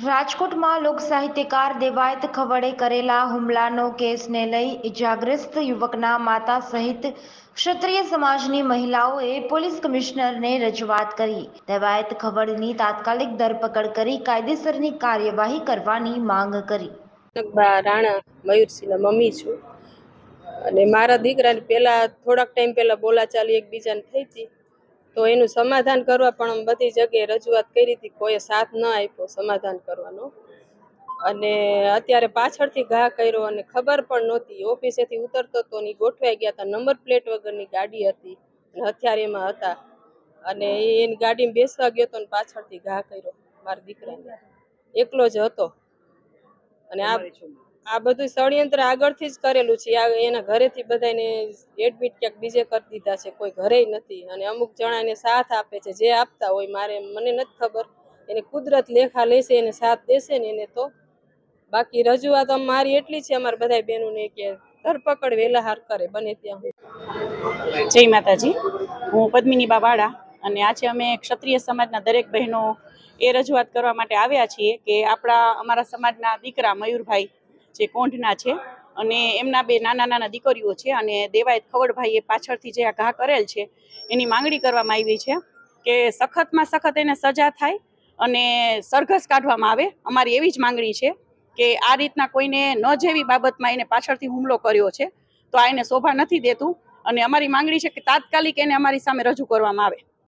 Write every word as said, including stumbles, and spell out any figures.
રાજકોટમાં લોક સાહિત્યકાર દેવાયત ખવડે કરેલા હુમલાનો કેસને લઈ ઇજાગ્રસ્ત યુવકના માતા સહિત ક્ષત્રિય સમાજની મહિલાઓએ પોલીસ કમિશનરને રજૂઆત કરી દેવાયત ખવડની તાત્કાલિક ધરપકડ કરી કાયદેસરની કાર્યવાહી કરવાની માંગ કરી। રાણા મયુરસિંહના મમ્મી છું અને મારા દીકરાને પહેલા થોડાક ટાઈમ પહેલા બોલાચાલી એકબીજાને થઈ હતી, તો એનું સમાધાન કરવા પણ બધી જગ્યાએ રજૂઆત કરી હતી, કોઈ સાથ ન આપ્યો સમાધાન કરવાનો। અને અત્યારે પાછળથી ઘા કર્યો અને ખબર પણ નહોતી, ઓફિસેથી ઉતરતો હતો ને ગોઠવાઈ ગયા હતા, નંબર પ્લેટ વગરની ગાડી હતી અને હથિયાર એમાં હતા અને એની ગાડીમાં બેસવા ગયો હતો ને પાછળથી ઘા કર્યો મારા દીકરાને, એકલો જ હતો। અને આ આ બધું ષડયંત્ર આગળથી જ કરેલું છે, એના ઘરેથી બધાને એડમિટ ક્યાંક બીજે કરી દીધા છે, કોઈ ઘરે નથી અને અમુક જણા એને સાથ આપે છે, જે આપતા હોય મારે મને નથી ખબર, એને કુદરત લેખા લેશે એને સાથ દેશે ને એને તો, બાકી રજૂઆત મારી એટલી છે અમારા બધા બહેનોને કે ધરપકડ વહેલા હાર કરે બને ત્યાં। જય માતાજી, હું પદ્મિની બાવાડા અને આજે અમે ક્ષત્રિય સમાજના દરેક બહેનો એ રજૂઆત કરવા માટે આવ્યા છીએ કે આપણા અમારા સમાજના દીકરા મયુરભાઈ જે કોંઢના છે અને એમના બે નાના નાના દીકરીઓ છે અને દેવાયત ખવડભાઈએ પાછળથી જે આ ઘા કરેલ છે એની માંગણી કરવામાં આવી છે કે સખતમાં સખત એને સજા થાય અને સરઘસ કાઢવામાં આવે। અમારી એવી જ માંગણી છે કે આ રીતના કોઈને ન જેવી બાબતમાં એને પાછળથી હુમલો કર્યો છે તો આ એને શોભા નથી દેતું અને અમારી માંગણી છે કે તાત્કાલિક એને અમારી સામે રજૂ કરવામાં આવે।